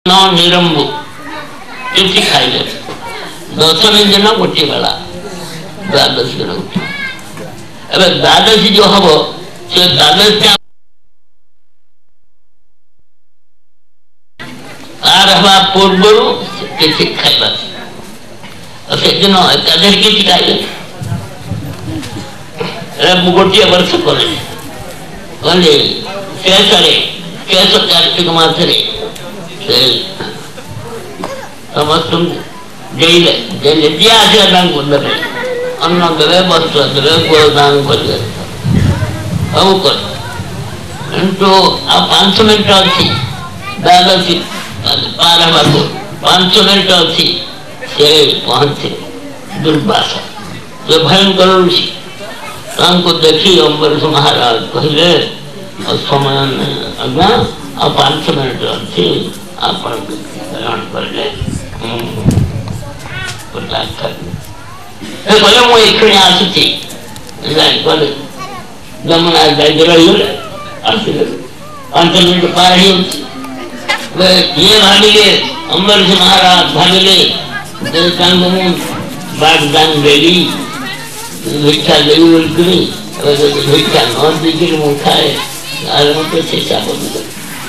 निरंबु किसी खाइले दशमी दिन गोटे बेला द्वादशी दिन एवं द्वादशी जो हम से द्वादशी तार हवा पूर्व किसी खाइबा से दिन एकादशी किसी खाइले गोटे वर्ष कले शेष शेष कार्तिक मासरे समस्त देले देले दिया से दान को देबे अन्न देबे वस्त्र देबे गोदान करबे अब कर तो आ 5 मिनट अछि द्वादशी पार बाबू 5 मिनट अछि से पहुंचे दुर्वासा जो भयंकर ऋषि तांको देखी अम्बरीश महाराज कहले समय अज्ञा आ 5 मिनट अछि आपण ग्रहण करले बोले मु एखने आसुची बोले जमुना जाई रही आसिले 5 मिनट पार ही ये भागिले अम्बरीश महाराज भागिले देवतांग मु बागदान देली भिक्षा देवी बोलकरी भिक्षा न देकर मु खाए आर मत चेष्टा कर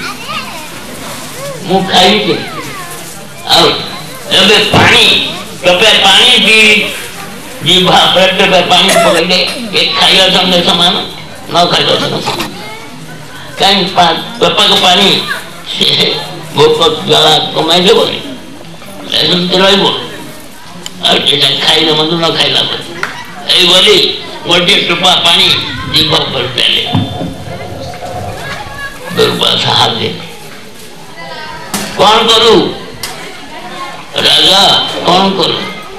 मु खाई के और एबे पानी टपे पानी दी जीभा पेट पे पानी पकड़े एक खाइला समझे समान न खाइला समान कहीं टपा को पानी से भूख ज्वाला कमाई देबो लेकिन रहइबो और जेटा खाइला मत न खाइला ए बोली गोटे टपा पानी जीभा पर पेले दुर्वासा हाथ दे कौन करू राजा कौन करू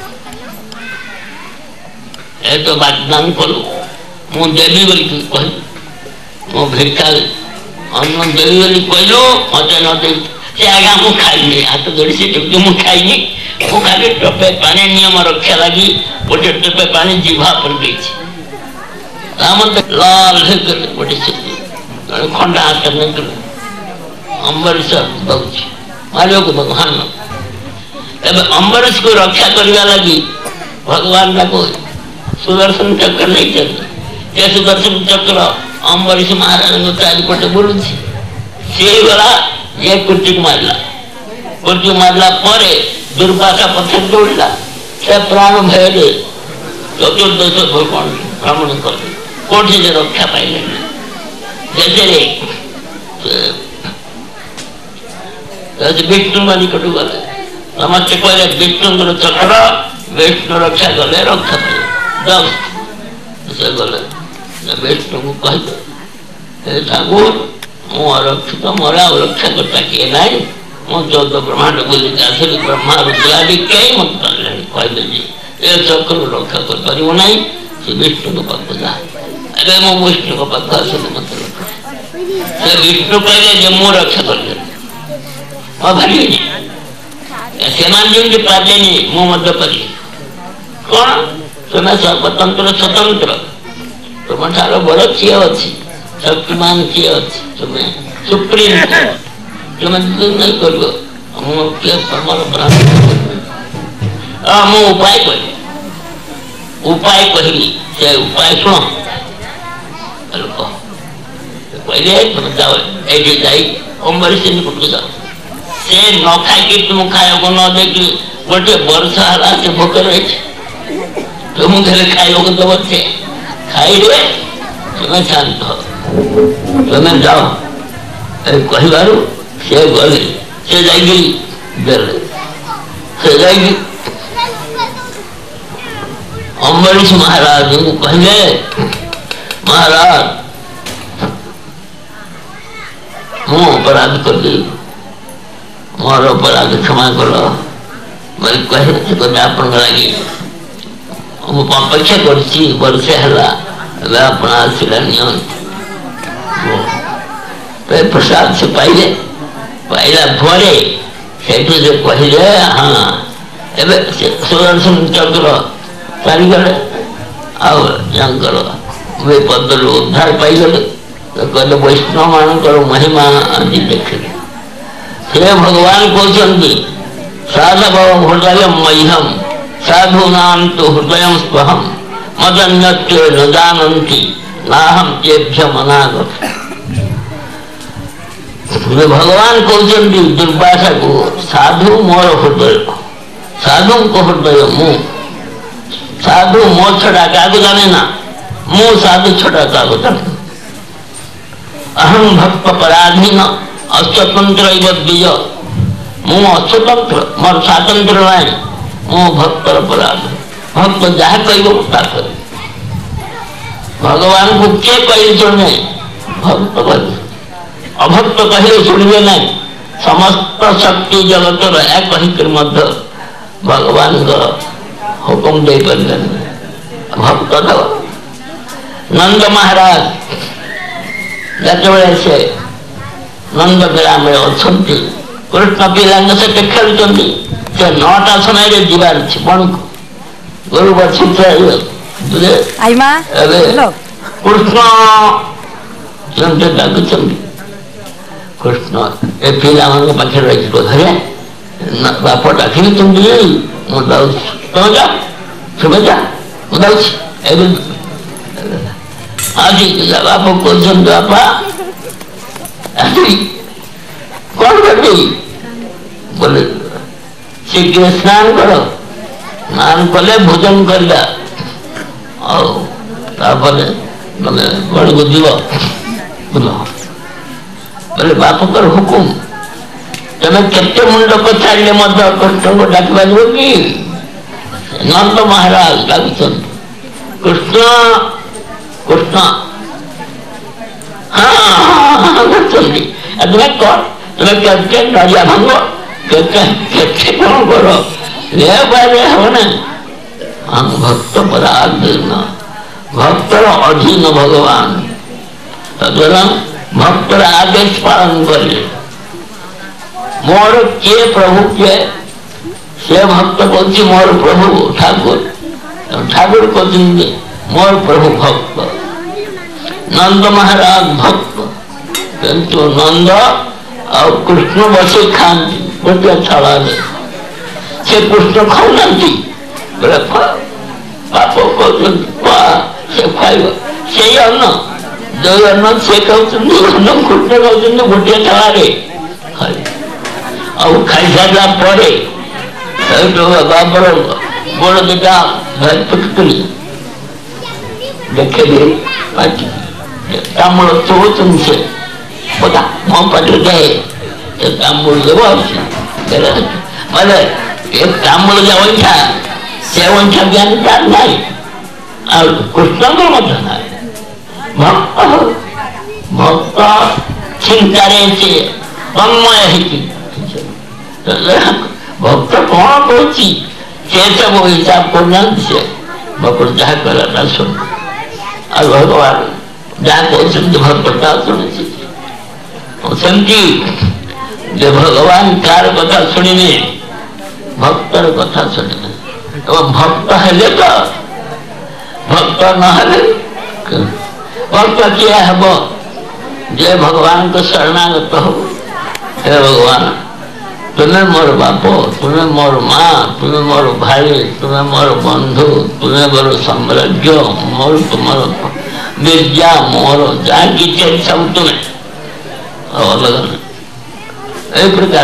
ए तो बातदान करू मु देवी बोली कह मो भिक्षा अन्न देवी बोली कहलो मत न दे से आगा मु खाइनी हाथ जोड़ी से जो मु खाइनी मु खाली टपे पानी नियम रक्षा लगी गोटे टपे पानी जीभा पर गई रामत लाल है कर गोटे से खंडा हाथ में कर अम्बरीश दउची मारियो को भगवान एबे अम्बरीश को रक्षा करवा लगी भगवान ना को सुदर्शन चक्र नहीं चल जे सुदर्शन चक्र अम्बरीश महाराज को चारिपटे बोलुछि से वाला ये कुर्ती मारला परे दुर्वासा पत्थर तोड़ला से प्राण भयले चतुर्दश भगवान भ्रमण कर कोठी से रक्षा पाइले जैसे विष्णु मानी कटु गले समस्त कहले विष्णु चक्र विष्णु रक्षा गले रक्षा पाए से गले विष्णु को कह ठाकुर मु अरक्षित मोरा रक्षा करता किए नाई मु 14 ब्रह्मांड बोली आसली ब्रह्मा रुद्रादि कई मत कर कहले ये चक्र रक्षा कर पारिबो नाई से विष्णु को पाक जा अरे मु विष्णु को पाक आसली मत से विष्णु कहले जे मु रक्षा कर भाई से पारे मो मध्य परी कौन तुम्हें सर्वतंत्र स्वतंत्र तुम ठार बड़ किए अच्छी शक्तिमान किए अच्छी तुम्हें सुप्रीम तुम्हें नहीं कर उपाय कहली से उपाय शुण कहले तुम जाओ ये जाई अम्बरीश निकट जाओ से न खाई तुम खाया को न देखी गोटे वर्ष हला से भोक रही तुम घर खाइबा को दब से खाइबे तुम्हें शांत हो तुम्हें जाओ कहबारू से गले से जाइए देले से जाइए अम्बरीश महाराज को कहले महाराज मु अपराध कर दी मोर अपराध क्षमा कर मैं कहे आपण लगे अपेक्षा कर वर्षे है आप आसला प्रसाद से पाइले पाइला भरे से कहले हाँ एवं सुदर्शन चक्र चालीगले आंकर विपद उद्धार पाइगले तो कहले वैष्णव मान महिमा आज देखे हे भगवान कहते साधव हृदय मह्यम साधूनां तो हृदय स्वहम मदन्यत्वे न जानन्ति नाहम तेभ्य मनागत। भगवान कहते दुर्वासा को साधु मोर हृदय साधु को हृदय मु साधु मो छड़ा क्या जाने ना मु साधु छड़ा क्या जाने अहम भक्त पराधीन अस्वतंत्र बीज मु अस्वतंत्र मोर स्वातंत्र नहीं मो भक्तर अपराध भक्त जहाँ कह भगवान को किए कहे शुणे भक्त कहे अभक्त कहे शुणे ना समस्त शक्ति जगत कहीकर भगवान हुकुम दे भक्त नंद महाराज जिते से नंद ग्राम अच्छा कृष्ण पिला सहित खेलुंट से 9टा समय जीवार बण को गुरु बसी कृष्ण डाक कृष्ण ए पिला पाखे रही घरे बाप डाक तुम जा आज बाप कौन बापा कौन करबी बोले शीघ्र स्नान कर स्नान कले भोजन करला मैंने कौन को जीव बोले बाप कर हुकुम तुम्हें केते मुंड को छाड़े कृष्ण को डाक पार कि नंद महाराज डाक कृष्ण कृष्ण हाँ तुम्हें कौन तुम्हें कहते नड़िया भांग कहते कौन करो ले हम ना हम भक्त पराधीन भक्तर अधीन भगवान तद्वारा भक्तर आदेश पालन करे मोर किए प्रभु किए से भक्त कहते मोर प्रभु ठाकुर ठाकुर कहते मोर प्रभु भक्त नंद महाराज भक्त किंतु नंद और कृष्ण बसे खाती गोटे छड़ा से कृष्ण खाऊना बोले पाप से खाइब से अन्न जो अन्न से खाऊन अन्न कृष्ण खाऊन गोटे छड़े खाई खाई सारा पर बाबर गोड़ दिटा पकड़ी देखे पाटी तामूल चौचन से पता मो पाटे गए तामूल देव मैंने एक तामूल जो वंशा से वंशा ज्ञान ज्ञान नहीं और कृष्ण को मत नहीं भक्त भक्त चिंतारे से तन्मय भक्त कौन कहूँ से सब हिसाब करना से भक्त जहाँ कला सुन और भगवान जहाँ कहते भक्तता शुणी जो भगवान कार कथा शुणिने भक्तर कथा शुणिने तो भक्त हेले तो भक्त न भक्त किए हम जे भगवान को शरणागत हो हे भगवान तुम्हें मोर बाप तुम्हें मोर माँ तुम्हें मोर भाई तुम्हें मोर बंधु तुम्हें मोर साम्राज्य मोर तुमर विद्या मोर जहाँ की सब तुम्हें अलग प्रकार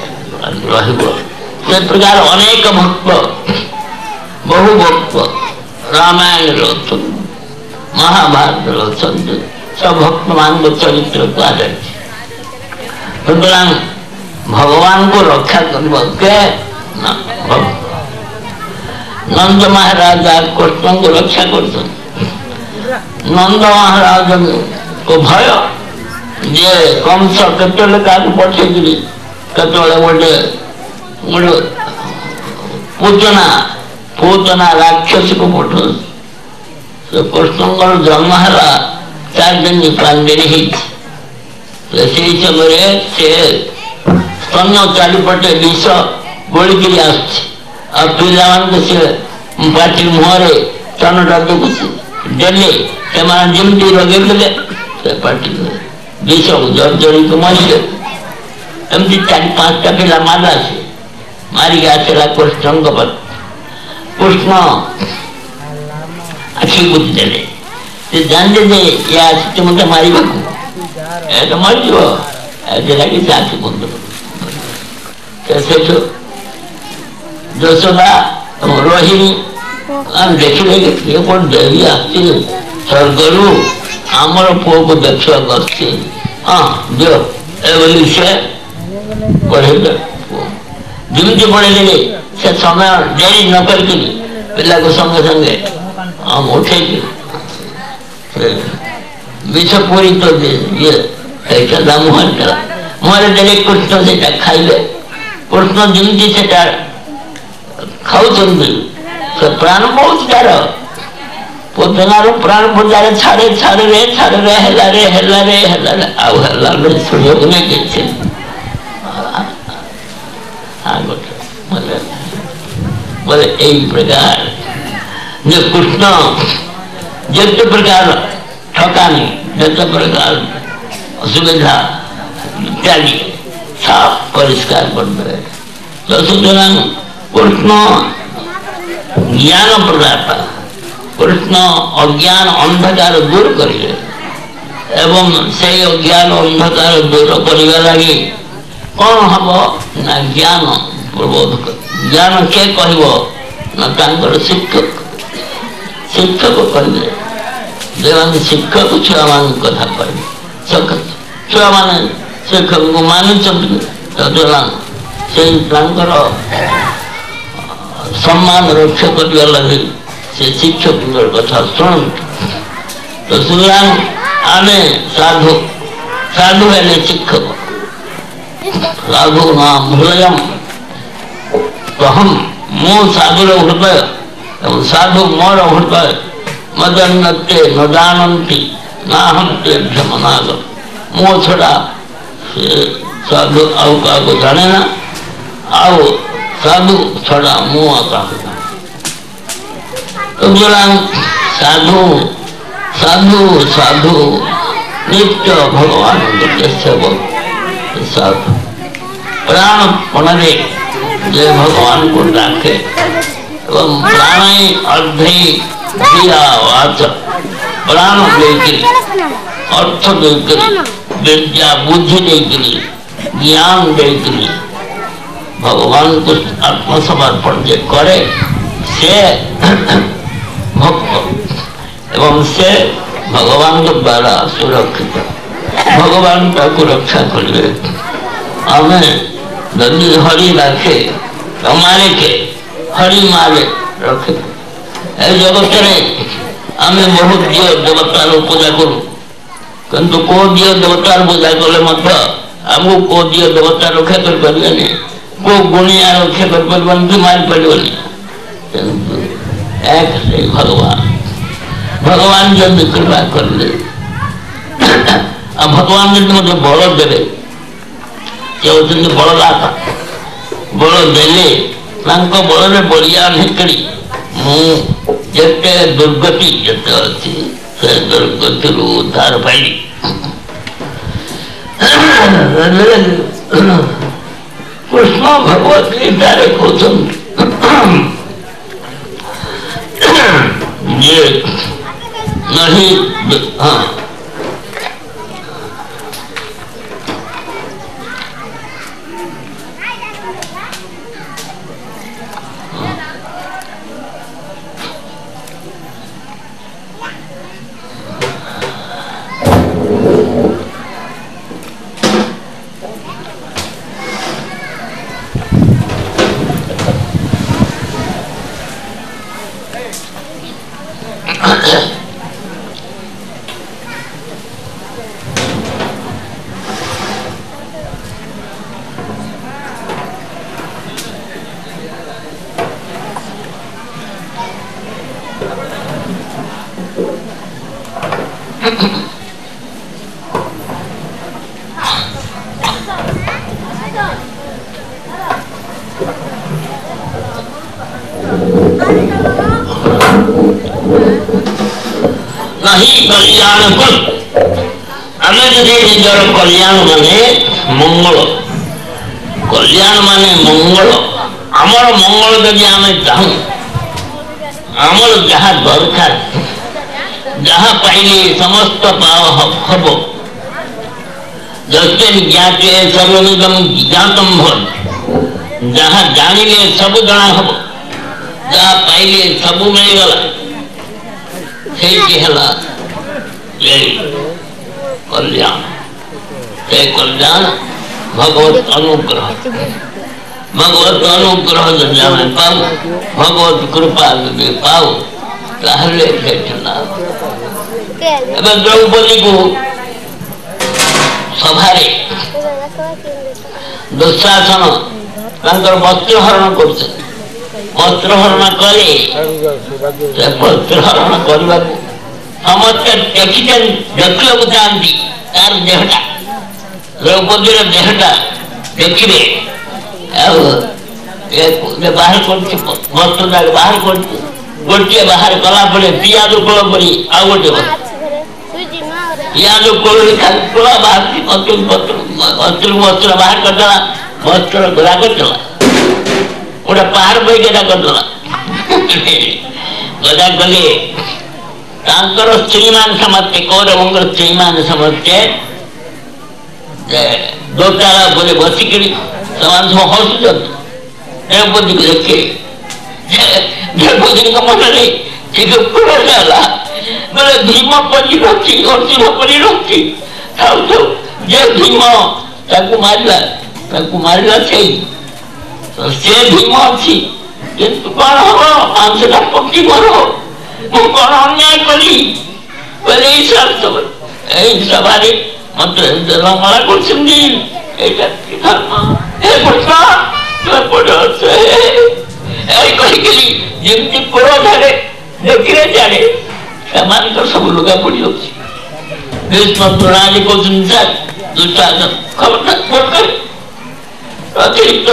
प्रकार अनेक भक्त बहु भक्त रामायण अच्छा महाभारत अच्छा सब भक्त मान चरित्र कह भगवान को रक्षा करके नंद महाराज कृष्ण को रक्षा कर नंद महाराज को भय जे कंस केतले का पठेगी केतले गोटे गोटे पूतना पूतना राक्षस को पठ कृष्ण जन्म है 4 दिन 5 दिन से समय से स्तन चारिपटे विष गोलिकी आ पिला से पार्टी मुहरे स्तनटा देखुची डेली से जमी लगे पार्टी विष जर्जरी को मरिले एमती 4-5टा पिला मारा से मारिक आसला कृष्ण कृष्ण आखि बुझी देले जानते जे या आसी मत मार तो मरज लगे से आखि बंद से यशोदा रोहिणी देखिले ये कौन देवी आती स्वर्गरू आमर पुओ को देखा आसती हाँ दियो ए से पढ़े जमी पढ़े से समय देरी न करके पिला को संगे संगे हम उठे विष पूरी तो ये मुहर देले कृष्ण से खाइले कृष्ण जमी से खाऊ से प्राण बहुत तार पोतनार प्राण बुझारे छाड़े रे हेला रे आउ हेला रे सुनियो ने के बोले एक प्रकार जो कृष्ण जिते प्रकार ठकानी जिते प्रकार असुविधा इत्यादि साफ परिष्कार करते तो सुतरां कृष्ण ज्ञान प्रदाता कृष्ण अज्ञान अंधकार दूर करेंगे एवं से अज्ञान अंधकार दूर करने लगी कौन हम ना ज्ञान प्रबोधक ज्ञान के कहबो ना तांकर शिक्षक कहले देवान शिक्षक छुआ मान कथा कहबे छुआ माने शिक्षक को मानि चलते से तांकर सम्मान रक्षा करने लगे से शिक्षक कथा शुण तो सुनां आने साधु साधु है शिक्षक साधु नाम हृदय तो हम मो साधु हृदय साधु मोर हृदय मदन्नते न जानती ना हम तेभ्यमनागम मो छड़ा साधु आउ का को जाने ना आओ साधु छड़ा मो आका तो साधु साधु साधु नित्य भगवान के सेवक साधु प्राण पणरे जे भगवान को डाके एवं प्राण अर्धे दिया वाच प्राण देकर अर्थ देकर विद्या बुद्धि देकर ज्ञान देकर भगवान को आत्मसमर्पण जे करे से भक्त एवं से भगवान के द्वारा सुरक्षित भगवान को रक्षा करेंगे हमें नदी हरि रखे हमारे के हरि मारे रखे जगत आमे बहुत दियो देवतार पूजा करूँ किंतु को दियो देवतार पूजा कले मत आमको को दियो देवता रक्षा कर पारे को गुणिया रक्षा कर पारे कि मारी पारे एक से भगवान भगवान जब कृपा कर ले भगवान जब मुझे बल देवे बलदाता बल देले बल बलिया निकली मुझे दुर्गति जिते अच्छी से दुर्गति उद्धार पाई कृष्ण भगवत गीता कहते ये नहीं हाँ नहीं कल्याण कुल आम जो निजर कल्याण माने मंगल कल्याण माने मंगल आमर मंगल जदि आम चाहूँ आमर जहाँ दरकार जहाँ पाइले समस्त हम जस्ते ज्ञाते सर्वमिदं ज्ञातम भवति जहाँ जानिले सब जना हम जहाँ पाइले सब मिलगला से कल्याण से कल्याण भगवत अनुग्रह जदि आम पाऊ भगवत कृपा जदि पाऊ ताहले द्रौपदी को सभारे दुशासन वस्त्रहरण कर वस्त्रहरण कले वस्त्रहरण करने समस्ते देखिए देखा चाहती तार देहटा द्रौपदी देहटा देखिए बाहर कर वस्त्र बाहर कर गोटे बाहर कला पड़े पियाज कोल पड़ी आउ गोटे पियाज कोल कोला बाहर वस्त्र बाहर करदेला वस्त्र गदा करदेला गोटे पहाड़ बही गदा करदेला गदा गले स्त्री मान समस्ते कौरवंकर स्त्री मान समस्ते दोतारा बोले बसिक हसुचन द्रौपदी को देखे द्रौपदी मन ठीक बोले भीम पड़ी रखी अर्जुन पड़ी रखी जे भीम मारा से भीम अच्छी किंतु कौन हम पांचटा पक्षी मर कौन अन्याय कली बोले सभा मत रंगला कर जमी क्रोधे देखिए जाने सब लुगा पड़ी भीष्म प्रणाली कहते दुशासन खबर अतिरिक्त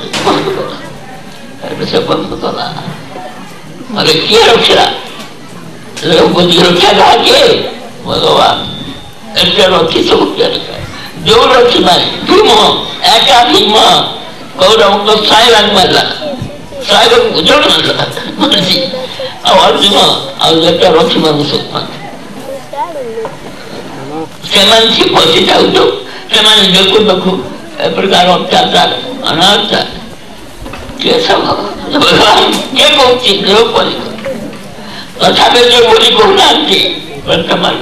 से बंद कला अरे किए रक्षा द्रौपदी रक्षा कहा किए भगवान एट रखी सब जो रखी मारे भीम एका भीम कौरव को साइलान मारला साइलान उजड़ मारला मर्जी अर्जुन आटा रखी मानु सब से बसी जाऊ देखु देखु ए प्रकार अत्याचार अनाचार किए सब भगवान किए कहती द्रौपदी तथापि जो बोली कहना वर्तमान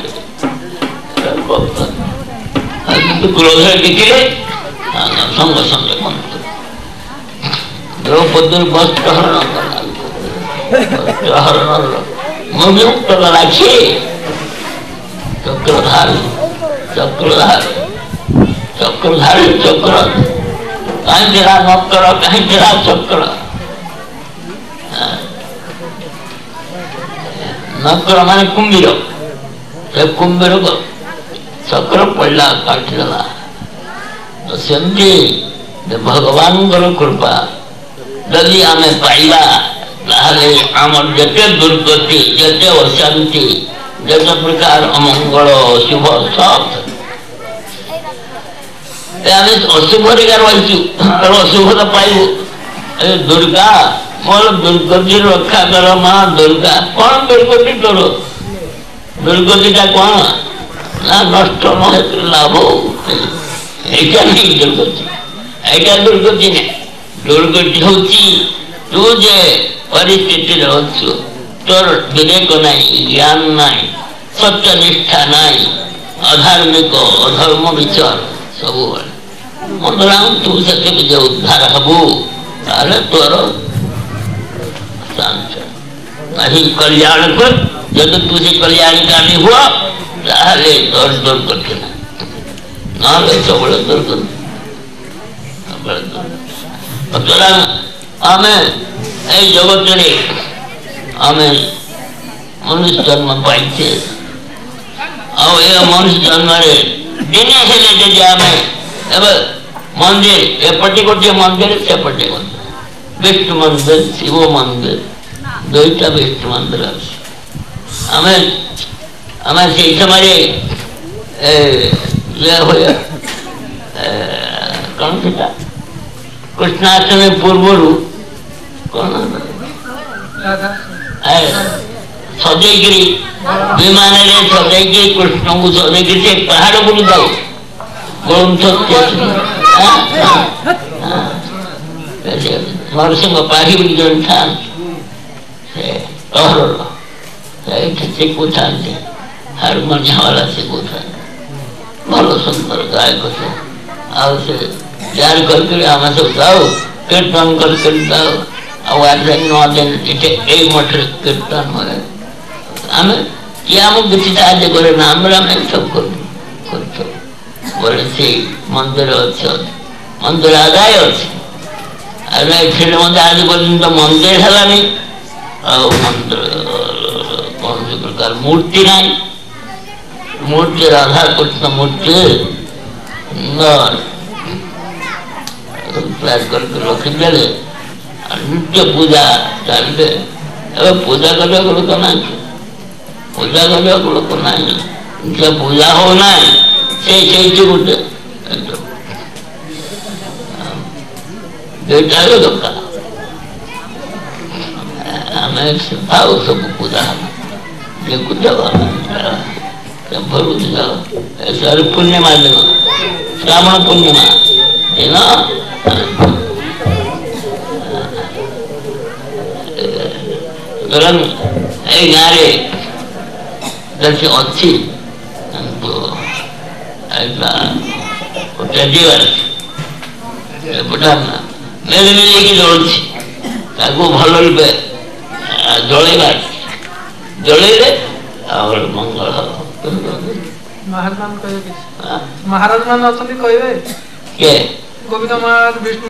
क्रोध देखिए संग संग द्रौपदी वस्त्रहरण मुक्त राखी चक्रधारी चक्रधारी चक्रधारी चक्र कहीं तेरा नक्कर कहीं तेरा चक्र नक्कर माने कुंभीर से कुंभीर को चक्र पड़ा काटिदेला तो सेमती भगवान कृपा जदि आम पाइबा आमर जिते दुर्गति जिते अशांति जिते प्रकार अमंगल अशुभ सब अशुभ रही अशुभ तो पाइबू दुर्गा मोर दुर्गति रक्षा कर माँ दुर्गा कौन दुर्गति करो दुर्गतिटा कौन ना नष्ट न लाभ यहाँ नहीं दुर्गति यहाँ दुर्गति नहीं दुर्गति हूँ तू जे परिस्थिति अच्छु तोर विवेक नाई ज्ञान नाई सत्यनिष्ठा नाई अधार्मिक अधर्म विचार सब मतलब तू से उद्धार हबू ताले तोर नहीं कल्याण कर जब तू से कल्याणकारी हुआ ताले तोर दुर्गति ना सब दुर्गति आमे ए जगत रे आमे मनुष्य जन्म पाइछे आ ए मनुष्य जन्म रे दिने हेले जे आमे एबे मंदिर एपटी गोटे मंदिर सेपटी मंदिर विष्णु मंदिर शिव मंदिर दुईटा विष्णु मंदिर आमे आमे से समय ये होया कौन था कृष्णाष्टमी पूर्व कौन सजैकरी विमान सजैकी कृष्ण को सजैकी से पहाड़ बुली जाऊ नरसिंह पाही बोली जन था शिखुता हारमोनियम वाला शिखुता भल सुंदर गायक से आउ से यार करके आम सब गाओ कीर्तन करके गाओ आठ दिन 9 दिन ये मठ कीर्तन हुए आम किए आम किसी साहय करे ना आम सब कर बोले से मंदिर अच्छे मंदिर आदाय अच्छे आदाय थे आज पर्यटन मंदिर है मंदिर कौन से प्रकार मूर्ति ना मूर्ति राधा कृष्ण मूर्ति प्लान करके रखिदे नित्य पूजा चलते पूजा करने लोक ना पूजा करने लोक ना नित्य पूजा होना से गोटे दरकार आम भाव सब पूजा सर पूर्णिमा दिन श्रावण पूर्णिमा दिन गाँव अच्छी मेले मिले कि जलुची भल रूपे जलैबार जलैले मंगल महाराज मान कहे गोविंद महाराज विष्णु